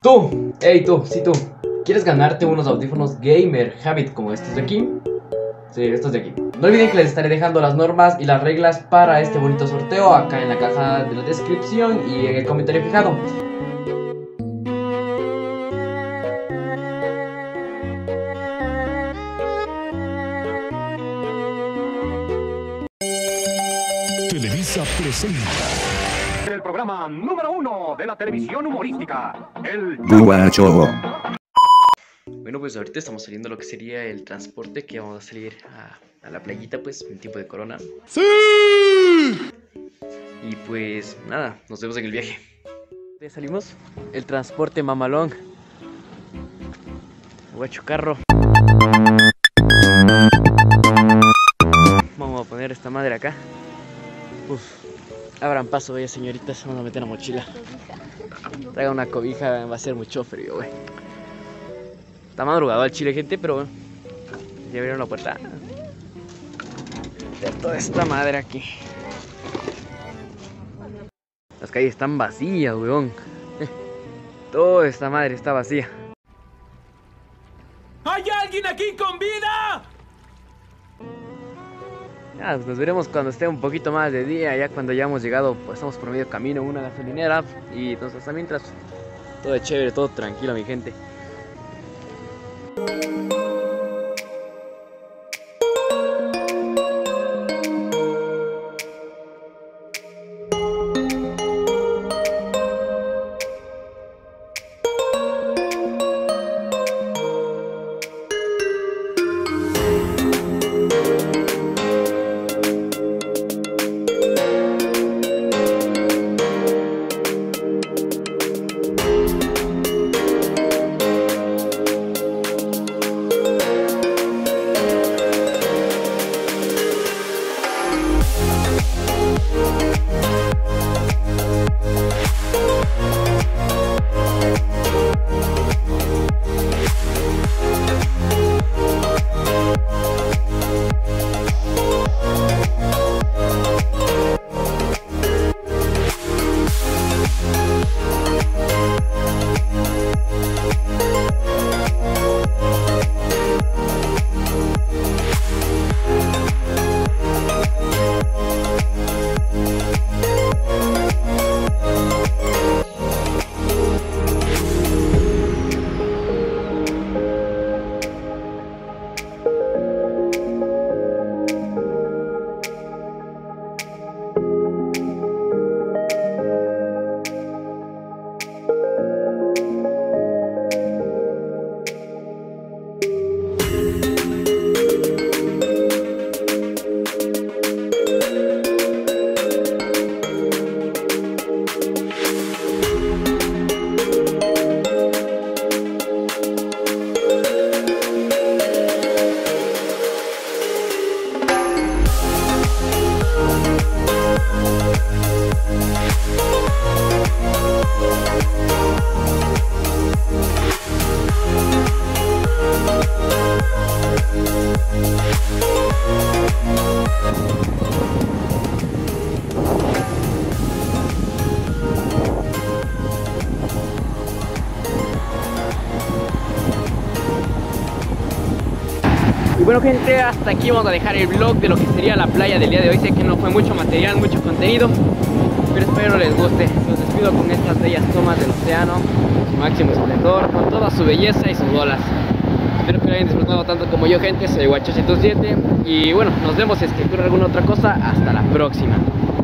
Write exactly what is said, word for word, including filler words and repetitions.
Tú, hey tú, sí tú, ¿quieres ganarte unos audífonos gamer Habit como estos de aquí? Sí, estos de aquí. No olviden que les estaré dejando las normas y las reglas para este bonito sorteo acá en la caja de la descripción y en el comentario fijado. Televisa presenta el programa número uno de la televisión humorística, el Guacho. Bueno, pues ahorita estamos saliendo lo que sería el transporte, que vamos a salir a, a la playita, pues, en tiempo de corona. ¡Sí! Y pues, nada, nos vemos en el viaje. Ya salimos, el transporte mamalón. Guacho carro. Vamos a poner esta madre acá. Uf, abran paso, vaya señoritas, vamos a meter la mochila. Traiga una cobija, va a ser mucho frío, güey. Está madrugado al chile, gente, pero bueno, ya abrieron la puerta. Ya toda esta madre aquí. Las calles están vacías, weón. Toda esta madre está vacía. ¿Hay alguien aquí con vida? Ya, pues nos veremos cuando esté un poquito más de día. Ya cuando ya hemos llegado, pues estamos por medio camino en una gasolinera. Y entonces hasta mientras, todo chévere, todo tranquilo, mi gente. Y bueno, gente, hasta aquí vamos a dejar el vlog de lo que sería la playa del día de hoy. Sé que no fue mucho material, mucho contenido, pero espero les guste. Los despido con estas bellas tomas del océano, su máximo esplendor, con toda su belleza y sus olas. Espero que lo hayan disfrutado tanto como yo, gente. Soy Guacho ciento siete y bueno, nos vemos si es que ocurre alguna otra cosa. Hasta la próxima.